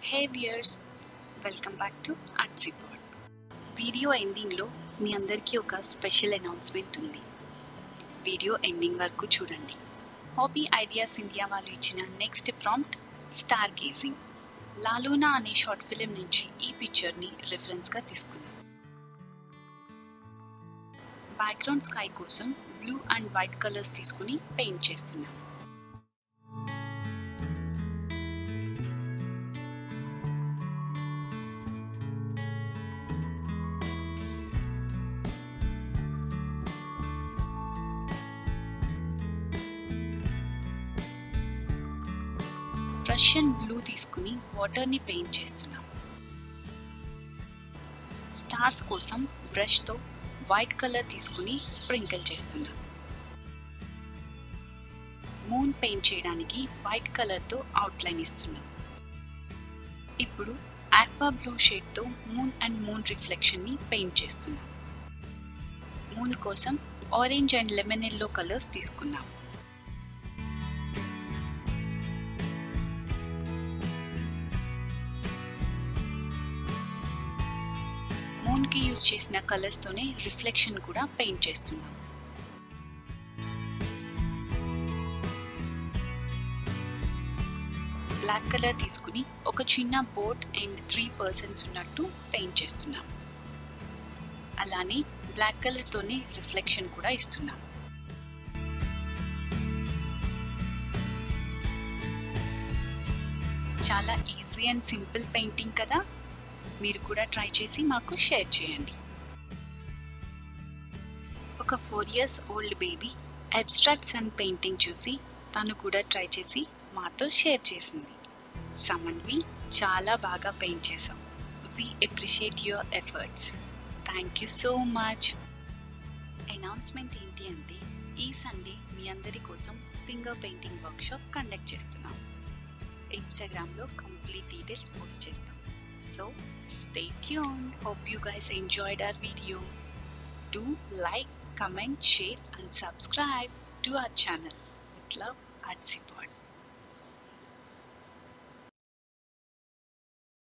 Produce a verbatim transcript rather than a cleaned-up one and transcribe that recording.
Hey viewers, welcome back to ArtsyPOD. Video ఎండింగ్లో మీ అందరికీ ఒక స్పెషల్ అనౌన్స్మెంట్ ఉంది. వీడియో ఎండింగ్ వరకు చూడండి. హాబీ ఐడియాస్ ఇండియా వాళ్ళు ఇచ్చిన next prompt star gazing. La Luna అనే షార్ట్ ఫిలిం నుంచి ఈ పిక్చర్ని రిఫరెన్స్గా తీసుకున్నాం. బ్యాక్గ్రౌండ్ స్కై కోసం బ్లూ అండ్ వైట్ కలర్స్ తీసుకుని పెయింట్ చేస్తున్నాం. రష్యన్ బ్లూ తీసుకుని వాటర్ని పెయింట్ చేస్తున్నాం. స్టార్స్ కోసం బ్రష్తో వైట్ కలర్ తీసుకుని స్ప్రింకిల్ చేస్తున్నాం. మూన్ పెయింట్ చేయడానికి వైట్ కలర్తో అవుట్లైన్ ఇస్తున్నాం. ఇప్పుడు aqua blue షేడ్తో moon and moon రిఫ్లెక్షన్ని పెయింట్ చేస్తున్నాం. మూన్ కోసం orange and lemon yellow colours తీసుకున్నాం. మూన్కి యూజ్ చేసిన కలర్స్తోనే రిఫ్లెక్షన్ కూడా పెయింట్ చేస్తున్నాం. బ్లాక్ కలర్ తీసుకుని ఒక చిన్న బోట్ అండ్ త్రీ పర్సన్స్ ఉన్నట్టు పెయింట్ చేస్తున్నాం. అలానే బ్లాక్ కలర్తోనే రిఫ్లెక్షన్ కూడా ఇస్తున్నాం. చాలా ఈజీ అండ్ సింపుల్ పెయింటింగ్ కదా. మీరు కూడా ట్రై చేసి మాకు షేర్ చేయండి. ఒక four years old baby abstract sun painting చూసి తను కూడా ట్రై చేసి మాతో షేర్ చేసింది. సమన్వి చాలా బాగా పెయింట్ చేసాం. We appreciate your efforts. Thank you so much. Announcement ఏంటి అంటే ఈ సండే మీ అందరి కోసం ఫింగర్ పెయింటింగ్ వర్క్షాప్ కండక్ట్ చేస్తున్నాం. ఇన్స్టాగ్రామ్లో కంప్లీట్ డీటెయిల్స్ పోస్ట్ చేస్తాం. So stay tuned. Hope you guys enjoyed our video. Do like, comment, share and subscribe to our channel. With love, ArtsyPOD.